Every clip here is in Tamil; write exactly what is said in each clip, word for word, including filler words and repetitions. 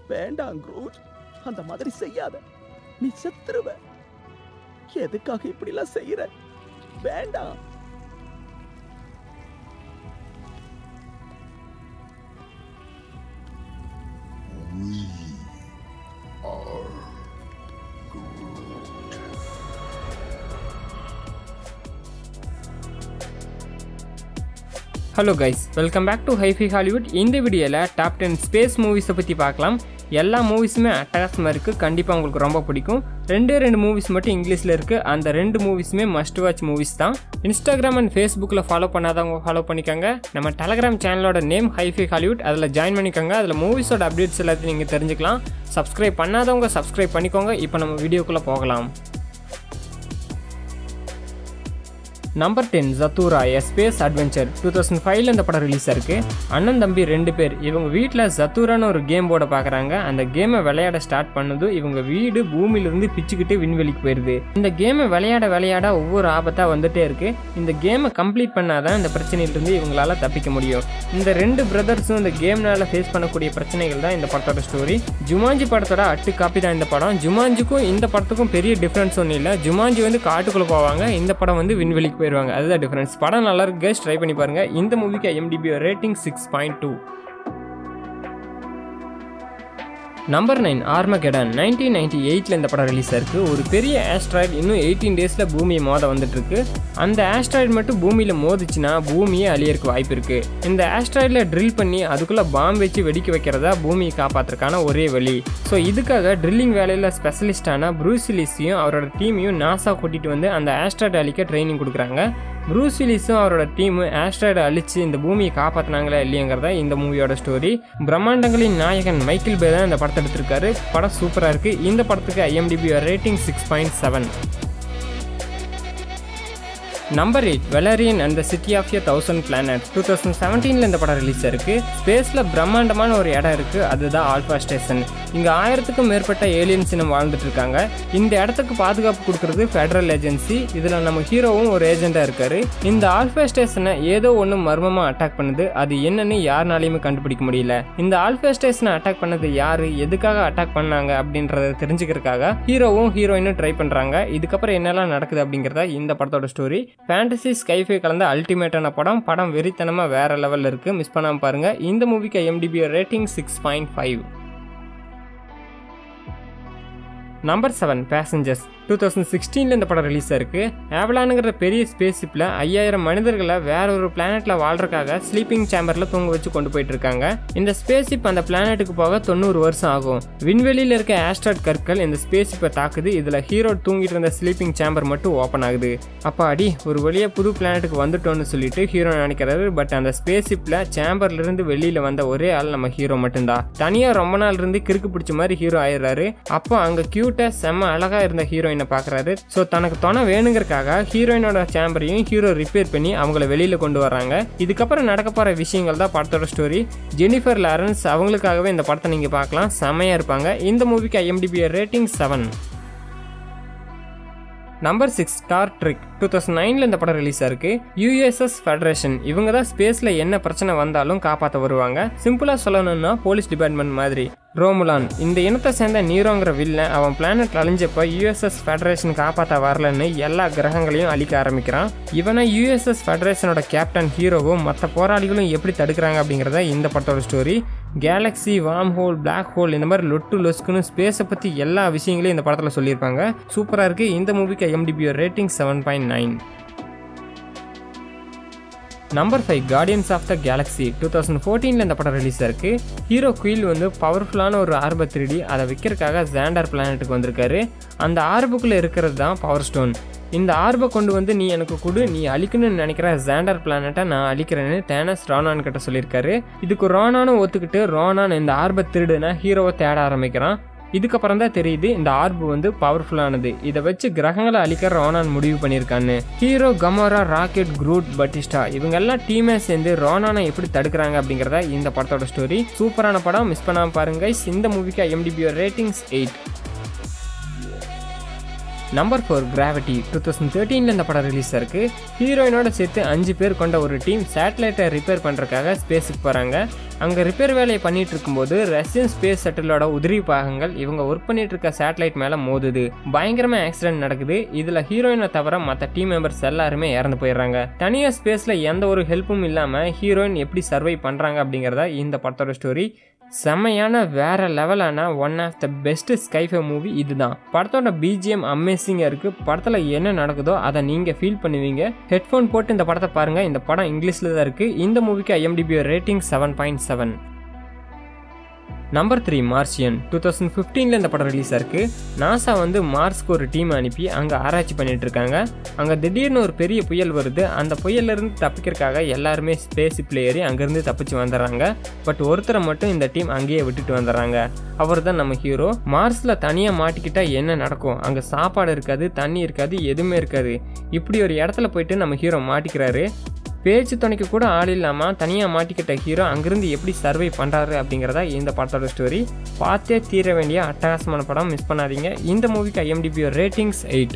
வேண்டாம் குரூட், அந்த மாதிரி செய்யாத. நீ செத்துருவ. எதுக்காக இப்படி எல்லாம் செய்யற? வேண்டாம். Hello guys, welcome back to Hifihollywood. இந்த வீடியோல டாப் டென் ஸ்பேஸ் மூவிஸை பற்றி பார்க்கலாம். எல்லா மூவிஸுமே அட்டகாசமாக இருக்குது, கண்டிப்பாக உங்களுக்கு ரொம்ப பிடிக்கும். ரெண்டே ரெண்டு மூவிஸ் மட்டும் இங்கிலீஷில் இருக்குது, அந்த ரெண்டு மூவிஸுமே மஸ்ட் வாட்ச் மூவிஸ் தான். இன்ஸ்டாகிராம் அண்ட் ஃபேஸ்புக்கில் ஃபாலோ பண்ணாதவங்க ஃபாலோ பண்ணிக்கோங்க. நம்ம டெலகிராம் சேனலோட நேம் Hifihollywood, அதில் ஜாயின் பண்ணிக்கோங்க. அதில் மூவிஸோட அப்டேட்ஸ் எல்லாத்தையும் நீங்கள் தெரிஞ்சுக்கலாம். சப்ஸ்கிரைப் பண்ணாதவங்க சப்ஸ்கிரைப் பண்ணிக்கோங்க. இப்போ நம்ம வீடியோக்குள்ளே போகலாம். Number ten Zathura a space adventure. Two thousand ஃபைவ்ல இந்த படம் ரிலீஸ் ஆயிருக்கு. அண்ணன் தம்பி ரெண்டு பேர் இவங்க வீட்டில் ஜத்தூரான்னு ஒரு கேம் போர்டை பார்க்குறாங்க. அந்த கேமை விளையாட ஸ்டார்ட் பண்ணது இவங்க வீடு பூமியிலிருந்து பிச்சுக்கிட்டு விண்வெளிக்கு போயிடுது. இந்த கேமை விளையாட விளையாட ஒவ்வொரு ஆபத்தாக வந்துட்டே இருக்கு. இந்த கேமை கம்ப்ளீட் பண்ணாதான் இந்த பிரச்சனையிலிருந்து இவங்களால தப்பிக்க முடியும். இந்த ரெண்டு பிரதர்ஸும் இந்த கேம்னால ஃபேஸ் பண்ணக்கூடிய பிரச்சனைகள் தான் இந்த படத்தோட ஸ்டோரி. ஜுமான்ஜி படத்தோட அட்டு காப்பி தான் இந்த படம். ஜுமான்ஜிக்கும் இந்த படத்துக்கும் பெரிய டிஃப்ரென்ஸ் ஒன்றும் இல்லை. ஜுமான்ஜி வந்து காட்டுக்குள்ளே போவாங்க, இந்த படம் வந்து விண்வெளிக்கு போயிடுவாங்க. அதுதான் டிஃபரன்ஸ். படம் நல்லா இருக்கு கைஸ், ட்ரை பண்ணி பாருங்க. இந்த மூவிக்கு I M D B rating six point two. Number nine Armageddon. Nineteen ninety எயிட்ல இந்த படம் ரிலீஸ் ஆயிருக்கு. ஒரு பெரிய ஆஸ்ட்ராய்டு இன்னும் எயிட்டீன் டேஸ்ல பூமியை மோத வந்துட்டு இருக்கு. அந்த ஆஸ்ட்ராய்டு மட்டும் பூமியில மோதிச்சுன்னா பூமியே அழியறதுக்கு வாய்ப்பு இருக்கு. இந்த ஆஸ்ட்ராய்டில் ட்ரில் பண்ணி அதுக்குள்ள பாம்பு வச்சு வெடிக்க வைக்கிறதா பூமியை காப்பாற்றுறதுக்கான ஒரே வழி. ஸோ இதுக்காக ட்ரில்லிங் வேலையில் ஸ்பெஷலிஸ்டான ப்ரூஸ் வில்லிஸையும் அவரோட டீமையும் நாசா கூட்டிட்டு வந்து அந்த ஆஸ்ட்ராய்டு அழிக்க ட்ரைனிங் கொடுக்குறாங்க. ப்ரூஸ் வில்லிஸும் அவரோட டீமு ஆஸ்ட்ராய்டை அழிச்சு இந்த பூமியை காப்பாற்றினாங்களா இல்லையங்கிறதா இந்த மூவியோட ஸ்டோரி. பிரம்மாண்டங்களின் நாயகன் மைக்கேல் பே தான் இந்த படத்தை எடுத்திருக்காரு. படம் சூப்பராக இருக்கு. இந்த படத்துக்கு I M D B rating six point seven. Number eight Valerian and the city of a thousand planet. Two thousand செவன்டீன்ல இந்த படம் ரிலீஸ் ஆயிருக்கு. ஸ்பேஸ்ல பிரம்மாண்டமான ஒரு இடம் இருக்கு, அதுதான் ஆல்பா ஸ்டேஷன். இங்க ஆயிரத்துக்கும் மேற்பட்ட ஏலியன்ஸ் இனம் வாழ்ந்துட்டு இருக்காங்க. இந்த இடத்துக்கு பாதுகாப்பு கொடுக்கறது ஃபெடரல் ஏஜென்சி. இதுல நம்ம ஹீரோவும் ஒரு ஏஜென்டா இருக்காரு. இந்த ஆல்பா ஸ்டேஷனை ஏதோ ஒன்று மர்மமா அட்டாக் பண்ணுது. அது என்னன்னு யாருனாலையுமே கண்டுபிடிக்க முடியல. இந்த ஆல்பா ஸ்டேஷனை அட்டாக் பண்ணது யாரு, எதுக்காக அட்டாக் பண்ணாங்க அப்படின்றத தெரிஞ்சுக்கிறதுக்காக ஹீரோவும் ஹீரோயினும் ட்ரை பண்றாங்க. இதுக்கப்புறம் என்னெல்லாம் நடக்குது அப்படிங்கறத இந்த படத்தோட ஸ்டோரி. ஃபேண்டசி ஸ்கைஃபை கலந்த அல்டிமேட்டான படம். படம் வெறித்தனமா வேற லெவல்ல இருக்கு, மிஸ் பண்ணாம பாருங்க. இந்த மூவிக்கு I M D B rating six point five. Number seven passengers. Two thousand சிக்ஸ்டீன்ல இந்த படம் ரிலீஸ் ஆயிருக்கு. ஆவலானுங்கிற பெரிய ஸ்பேஸ் ஷிப்ல ஐயாயிரம் மனிதர்களை வேற ஒரு பிளானட்ல வாழ்றதுக்காக ஸ்லீப்பிங் சேம்பர்ல தூங்க வச்சு கொண்டு போயிட்டு இருக்காங்க. இந்த ஸ்பேஸ் ஷிப் அந்த பிளானட்டுக்கு போக தொண்ணூறு வருஷம் ஆகும். விண்வெளியில இருக்க ஆஸ்ட்ராய்ட் கற்கள் இந்த ஸ்பேஸ் ஷிப்பை தாக்குது. இதுல ஹீரோ தூங்கிட்டு இருந்த ஸ்லீப்பிங் சேம்பர் மட்டும் ஓப்பன் ஆகுது. அப்ப அடி ஒரு வழியா புது பிளானட்டுக்கு வந்துட்டோம்னு சொல்லிட்டு ஹீரோ நினைக்கிறாரு. பட் அந்த ஸ்பேஸ் ஷிப்ல சேம்பர்ல இருந்து வெளியில வந்த ஒரே ஆள் நம்ம ஹீரோ மட்டும்தான். தனியா ரொம்ப நாள் இருந்து கிறுக்கு பிடிச்ச மாதிரி ஹீரோ ஆயிடுறாரு. அப்போ அங்க கியூட்டா செம்ம அழகா இருந்த ஹீரோயினை பாக்குறாரு. சோ தனக்கு துணை வேணுங்கிறதுக்காக ஹீரோயினோட சேம்பரையும் ஹீரோ ரிப்பேர் பண்ணி அவங்கள வெளியில கொண்டு வர்றாங்க. இதுக்கப்புறம் நடக்க போற விஷயங்கள் தான் படத்தோட ஸ்டோரி. ஜெனிஃபர் லாரன்ஸ் அவங்களுக்காகவே இந்த படத்தை நீங்க பார்க்கலாம், செமையா இருப்பாங்க. இந்த மூவிக்கு I M D B rating seven. Number six Star Trek. Two thousand நைன்ல இந்த படம் ரிலீஸ் ஆயிருக்கு. யூ எஸ் எஸ் ஃபெடரேஷன் இவங்க தான் ஸ்பேஸ்ல என்ன பிரச்சனை வந்தாலும் காப்பாற்ற வருவாங்க. சிம்பிளா சொல்லணும்னா போலீஸ் டிபார்ட்மெண்ட் மாதிரி. ரோமுலான் இந்த இனத்தை சேர்ந்த நீரோங்கிற வில்லன் அவன் பிளானட் அழிஞ்சப்ப யூ எஸ் எஸ் ஃபெடரேஷன் காப்பாற்ற வரலன்னு எல்லா கிரகங்களையும் அழிக்க ஆரம்பிக்கிறான். இவனை யூ எஸ் எஸ் ஃபெடரேஷனோட கேப்டன் ஹீரோவும் மற்ற போராளிகளும் எப்படி தடுக்கிறாங்க அப்படிங்கிறத இந்த படத்தோட story. Galaxy, wormhole, black hole இந்த மாதிரி லொட்டு லொஸ்க்குன்னு ஸ்பேஸை பற்றி எல்லா விஷயங்களையும் இந்த படத்தில் சொல்லியிருப்பாங்க. சூப்பராக இருக்குது. இந்த மூவிக்கு I M D B rating seven point nine. Number five guardians of the galaxy. Two thousand ஃபோர்டீன்ல இந்த படம் ரிலீஸ் ஆயிருக்கு. ஹீரோ குயில் வந்து பவர்ஃபுல்லான ஒரு ஆர்பை திருடி அதை விற்கிறதுக்காக ஜாண்டர் பிளானட்டுக்கு வந்திருக்காரு. அந்த ஆர்புக்குள்ளே இருக்கிறது தான் பவர் ஸ்டோன். இந்த ஆர்பை கொண்டு வந்து நீ எனக்கு கொடு, நீ அழிக்கணும்னு நினைக்கிற ஜாண்டர் பிளானட்டை நான் அழிக்கிறேன்னு டேனஸ் ரோனான் கிட்ட சொல்லியிருக்காரு. இதுக்கு ரோனானும் ஒத்துக்கிட்டு ரோனான் இந்த ஆர்பை திருடுனா ஹீரோவை தேட ஆரம்பிக்கிறான். இதுக்கப்புறம் தான் தெரியுது இந்த ஆர்பு வந்து பவர்ஃபுல்லானது. இதை வச்சு கிரகங்களை அழிக்க ரோனான் முடிவு பண்ணியிருக்கான்னு. Hero, Gamora, Rocket, Groot, Bautista இவங்க எல்லாம் டீமே சேர்ந்து ரோனானை எப்படி தடுக்கிறாங்க அப்படிங்கிறத இந்த படத்தோட ஸ்டோரி. சூப்பரான படம், மிஸ் பண்ணாம பாருங்க. இந்த மூவிக்கு I M D B ratings eight. Number four the last Jedi. Two thousand ஃபோர்டீன்ல இந்த படம் ரிலீஸ் ஆயிருக்கு. ஹீரோ குயில் வந்து பவர்ஃபுல்லான ஒரு ஆர்பை திருடி அதை விற்கிறதுக்காக ஜாண்டர் பிளானட்டுக்கு வந்திருக்காரு. அந்த ஆர்புக்குள்ள இருக்கிறது தான் பவர் ஸ்டோன். இந்த ஆர்பை கொண்டு வந்து நீ எனக்கு கொடு, நீ அழிக்கணும்னு நினைக்கிற ஜாண்டர் பிளானட்டை நான் அழிக்கிறேன்னு டேனஸ் ரோனான் கிட்ட சொல்லியிருக்காரு. இதுக்கு ரோனானும் ஒத்துக்கிட்டு ரோனான் இந்த ஆர்பை திருடுனா ஹீரோவை தேட ஆரம்பிக்கிறான். இதுக்கப்புறம் தான் தெரியுது இந்த ஆர்பு வந்து பவர்ஃபுல்லானது. இதை வச்சு கிரகங்களை அழிக்க ரோனான் முடிவு பண்ணியிருக்கான்னு. Hero, Gamora, Rocket, Groot, Bautista இவங்க எல்லாம் டீமே சேர்ந்து ரோனானை எப்படி தடுக்கிறாங்க அப்படிங்கிறத இந்த படத்தோட ஸ்டோரி. சூப்பரான படம், மிஸ் பண்ணாம பாருங்க. இந்த மூவிக்கு I M D B ratings eight. Number four gravity. Two thousand தேர்ட்டீனில் இந்த படம் ரிலீஸ் ஆயிருக்கு. ஹீரோயினோட சேர்த்து அஞ்சு பேர் கொண்ட ஒரு டீம் சேட்டலைட்டை ரிப்பேர் பண்ணுறதுக்காக ஸ்பேஸுக்கு போகிறாங்க. அங்கே ரிப்பேர் வேலையை பண்ணிட்டு இருக்கும்போது ரஷ்யன் ஸ்பேஸ் ஷட்டிலோட உதிரி பாகங்கள் இவங்க ஒர்க் பண்ணிட்டு இருக்க சேட்டலைட் மேலே மோதுது. பயங்கரமாக ஆக்சிடென்ட் நடக்குது. இதில் ஹீரோயினை தவிர மற்ற டீம் மெம்பர்ஸ் எல்லாருமே இறந்து போயிடுறாங்க. தனியாக ஸ்பேஸில் எந்த ஒரு ஹெல்ப்பும் இல்லாமல் ஹீரோயின் எப்படி சர்வை பண்ணுறாங்க அப்படிங்கிறத இந்த படத்தோட ஸ்டோரி. செம்மையான வேற லெவலான one of the best scifi movie இதுதான். படத்தோட பிஜிஎம் அமேசிங்காக இருக்குது. படத்தில் என்ன நடக்குதோ அதை நீங்கள் ஃபீல் பண்ணுவீங்க. ஹெட்ஃபோன் போட்டு இந்த படத்தை பாருங்கள். இந்த படம் இங்கிலீஷில் தான் இருக்குது. இந்த மூவிக்கு IMDb rating seven point seven. Number three Martian. Two thousand ஃபிஃப்டீனில் இந்த படம் ரிலீஸ் ஆயிருக்கு. நாசா வந்து மார்ஸ்க்கு ஒரு டீம் அனுப்பி அங்கே ஆராய்ச்சி பண்ணிட்டு இருக்காங்க. அங்கே திடீர்னு ஒரு பெரிய புயல் வருது. அந்த புயல்லேருந்து தப்பிக்கிறதுக்காக எல்லாருமே ஸ்பேஸில் ஏறி அங்கேருந்து தப்பிச்சு வந்துடுறாங்க. பட் ஒருத்தரை மட்டும் இந்த டீம் அங்கேயே விட்டுட்டு வந்துடுறாங்க. அவர் தான் நம்ம ஹீரோ. மார்ஸில் தனியாக மாட்டிக்கிட்டா என்ன நடக்கும்? அங்கே சாப்பாடு இருக்காது, தண்ணி இருக்காது, எதுவுமே இருக்காது. இப்படி ஒரு இடத்துல போயிட்டு நம்ம ஹீரோ மாட்டிக்கிறாரு. பேச்சு துணைக்கு கூட ஆள் இல்லாமல் தனியாக மாட்டிக்கிட்ட ஹீரோ அங்கேருந்து எப்படி சர்வை பண்ணுறாரு அப்படிங்கிறதா இந்த படத்தோட ஸ்டோரி. பார்த்தே தீர வேண்டிய அட்டகாசமான படம், மிஸ் பண்ணாதீங்க. இந்த மூவிக்கு IMDb ratings eight.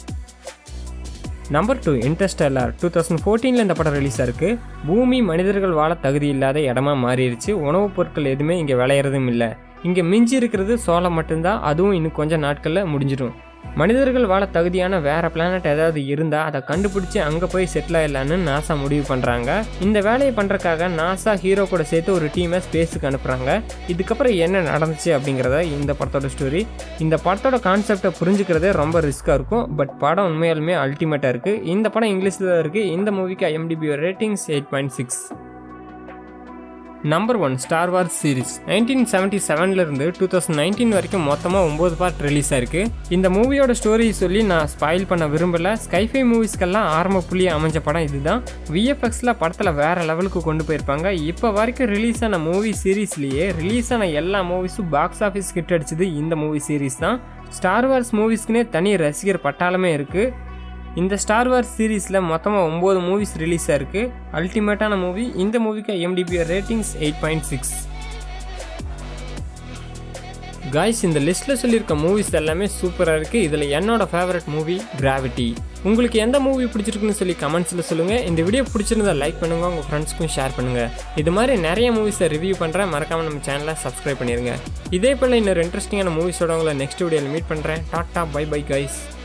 Number two Interstellar. Two thousand ஃபோர்டீனில் இந்த படம் ரிலீஸ் ஆயிருக்கு. பூமி மனிதர்கள் வாழ தகுதி இல்லாத இடமா மாறிடுச்சு. உணவுப் பொருட்கள் எதுவுமே இங்கே விளையிறதும் இல்லை. இங்கே மிஞ்சி இருக்கிறது சோளம் மட்டும்தான். அதுவும் இன்னும் கொஞ்சம் நாட்களில் முடிஞ்சிடும். மனிதர்கள் வாழ தகுதியான வேற பிளானட் ஏதாவது இருந்தால் அதை கண்டுபிடிச்சி அங்கே போய் செட்டில் ஆயிடலான்னு நாசா முடிவு பண்ணுறாங்க. இந்த வேலையை பண்ணுறதுக்காக நாசா ஹீரோ கூட சேர்த்து ஒரு டீமை ஸ்பேஸுக்கு அனுப்புகிறாங்க. இதுக்கப்புறம் என்ன நடந்துச்சு அப்படிங்கிறத இந்த படத்தோட ஸ்டோரி. இந்த படத்தோட கான்செப்டை புரிஞ்சுக்கிறதே ரொம்ப ரிஸ்க்காக இருக்கும். பட் படம் உண்மையாலுமே அல்டிமேட்டாக இருக்குது. இந்த படம் இங்கிலீஷில் தான் இருக்குது. இந்த மூவிக்கு IMDb ratings eight point six. Number one Star Wars series. Nineteen seventy செவன்லேருந்து டூ தௌசண்ட் நைன்டீன் வரைக்கும் மொத்தமாக ஒம்பது பார்ட் ரிலீஸ் ஆயிருக்கு. இந்த மூவியோட ஸ்டோரி சொல்லி நான் ஸ்பாயில் பண்ண விரும்பலை. ஸ்கைஃபை மூவிஸ்க்கெல்லாம் ஆரம்ப புள்ளியை அமைஞ்ச படம் இதுதான். விஎஃப்எக்ஸில் படத்தில் வேறு லெவலுக்கு கொண்டு போயிருப்பாங்க. இப்போ வரைக்கும் ரிலீஸ் ஆன மூவி சீரீஸ்லேயே ரிலீஸ் ஆன எல்லா மூவிஸும் பாக்ஸ் ஆஃபீஸ் ஹிட் அடிச்சது இந்த மூவி சீரீஸ் தான். ஸ்டார் வார்ஸ் மூவிஸ்க்குனே தனி ரசிகர் பட்டாளமே இருக்குது. இந்த ஸ்டார் வார்ஸ் சீரீஸில் மொத்தமாக ஒம்பது மூவிஸ் ரிலீஸ் ஆயிருக்கு. அல்டிமேட்டான மூவி. இந்த மூவிக்கு IMDb ratings eight point six. Guys, இந்த லிஸ்ட்டில் சொல்லியிருக்க மூவிஸ் எல்லாமே சூப்பராக இருக்குது. இதில் என்னோட ஃபேவரட் மூவி கிராவிட்டி. உங்களுக்கு எந்த மூவி பிடிச்சிருக்குன்னு சொல்லி கமெண்ட்ஸில் சொல்லுங்கள். இந்த வீடியோ பிடிச்சிருந்தா லைக் பண்ணுங்கள், உங்கள் ஃப்ரெண்ட்ஸ்க்கும் ஷேர் பண்ணுங்கள். இது மாதிரி நிறைய மூவிஸை ரிவ்யூ பண்ணுறேன். மறக்காமல் நம்ம சேனலை சப்ஸ்கிரைப் பண்ணிடுங்க. இதே போல் இன்னொரு இன்ட்ரெஸ்டிங்கான மூவிஸோட உங்களை நெக்ஸ்ட் வீடியோவில் மீட் பண்ணுறேன். Tata, bye bye guys.